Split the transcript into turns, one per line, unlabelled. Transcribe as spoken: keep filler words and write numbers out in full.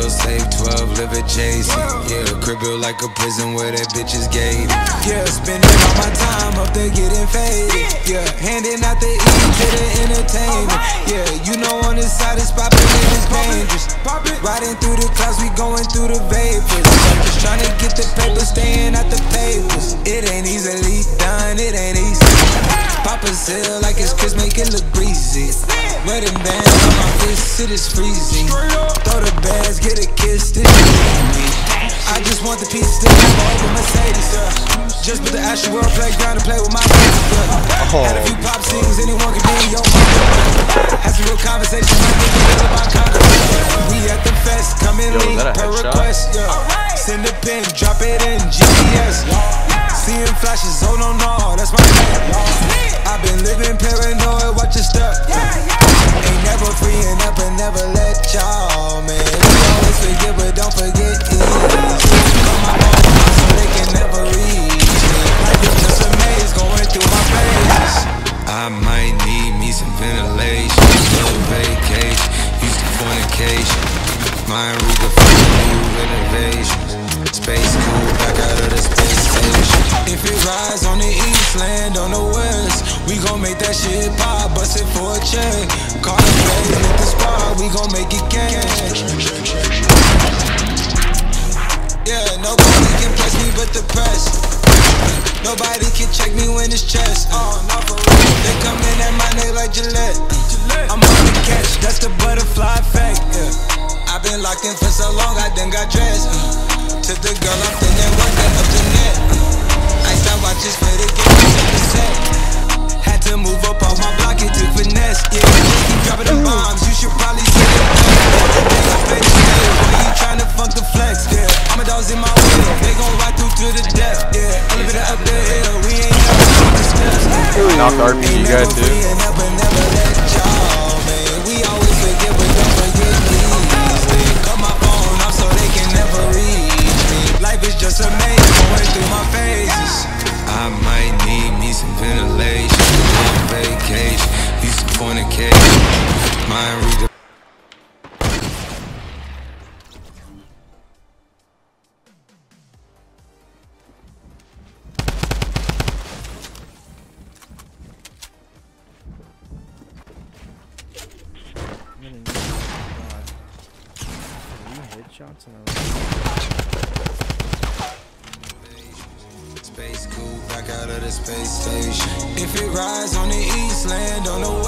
real safe, twelve, live adjacent. Yeah, crib built like a prison where that bitch is gated. Yeah, spending all my time up there getting faded. Yeah, handing out the E to the entertainment. Yeah, you know on this side it's poppin' and it's dangerous. Riding through the clouds, we going through the vapors. I'm just trying to get the paper, staying out the papers. It ain't easily done, it ain't easy. Pop a seal like it's Chris, make it look breezy. Wedding bands on my fist, it is freezing. Throw the bags, get a kiss, this shit ain't me. I just want the pieces to have over Mercedes. Just put the Asher World playground and play with my baby. Had a few pop scenes, anyone can be in your mind. Had some real conversations, I think we feel about conversation. We at the fest, come in lean per request. Yeah. Send a pin, drop it in G P S. Seeing flashes, oh no no, that's my man. I've been living paranoid, watch your step. Ain't never freeing up and never let y'all, man. We always forget, but don't forget easy. Come my phone so they can never reach me. Life is just a maze going through my veins. I might need me some ventilation, little vacation, used to fornication. Mind read the new renovations. Space cool, back out of the space station. If it rise on the east, land on the west, we gon' make that shit pop, bust it for a check. Call the place, hit the spot, we gon' make it cash. Yeah, nobody can press me but the press. Nobody can check me when it's chest. Oh, not for real. They come in at my neck like Gillette. I'm on the catch, that's the butterfly effect. Yeah. I've been locked in for so long, I done got dressed. Took the girl off the network, that up the net. Iced out watches for the game, check the set. Had to move up on my block, it took finesse. Yeah, keep dropping the bombs, you should probably see it. Why you tryna fuck the flex? Yeah, I'm a dog's in my way, they gon' ride through to the death. Yeah, elevator up the hill, we ain't never the steps.
Knocked R P G guy too.
Never, never let y'all, man. We always forget, but don't forget these. Cut my phone off so they can never reach. Life is just a maze going through my phases. I might need me some ventilation, little vacation, used to fornication. Mind read the
Shots and
space cool, back out of the space station. If it rise on the east, land on the